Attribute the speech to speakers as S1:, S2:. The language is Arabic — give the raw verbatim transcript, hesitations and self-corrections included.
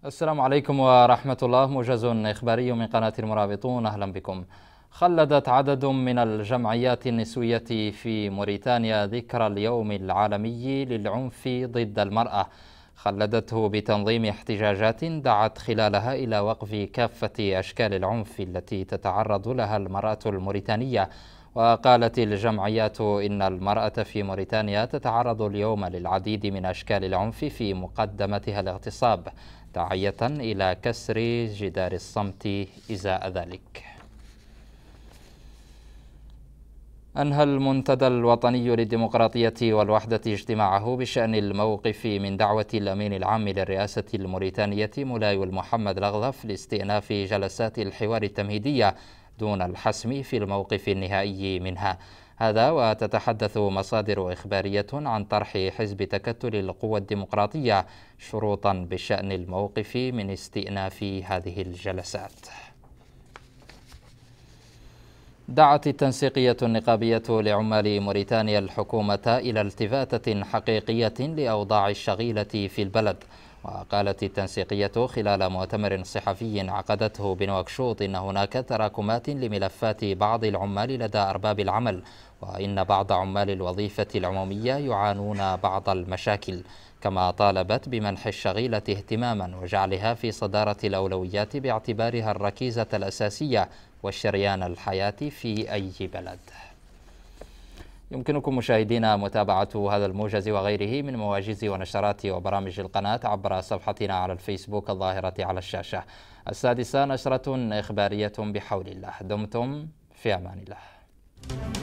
S1: السلام عليكم ورحمة الله. موجز إخباري من قناة المرابطون، أهلا بكم. خلدت عدد من الجمعيات النسوية في موريتانيا ذكرى اليوم العالمي للعنف ضد المرأة، خلدته بتنظيم احتجاجات دعت خلالها إلى وقف كافة أشكال العنف التي تتعرض لها المرأة الموريتانية. وقالت الجمعيات إن المرأة في موريتانيا تتعرض اليوم للعديد من أشكال العنف، في مقدمتها الاغتصاب، داعية إلى كسر جدار الصمت إزاء ذلك. أنهى المنتدى الوطني للديمقراطية والوحدة اجتماعه بشأن الموقف من دعوة الأمين العام للرئاسة الموريتانية مولاي محمد الأغلف لاستئناف جلسات الحوار التمهيدية دون الحسم في الموقف النهائي منها. هذا وتتحدث مصادر إخبارية عن طرح حزب تكتل القوى الديمقراطية شروطا بشأن الموقف من استئناف هذه الجلسات. دعت التنسيقية النقابية لعمال موريتانيا الحكومة إلى التفاتة حقيقية لأوضاع الشغيلة في البلد. وقالت التنسيقية خلال مؤتمر صحفي عقدته بنواكشوط إن هناك تراكمات لملفات بعض العمال لدى أرباب العمل، وإن بعض عمال الوظيفة العمومية يعانون بعض المشاكل، كما طالبت بمنح الشغيلة اهتماما وجعلها في صدارة الأولويات باعتبارها الركيزة الأساسية والشريان الحياة في أي بلد. يمكنكم مشاهدينا متابعة هذا الموجز وغيره من مواجز ونشرات وبرامج القناة عبر صفحتنا على الفيسبوك الظاهرة على الشاشة. السادسة نشرة إخبارية بحول الله. دمتم في أمان الله.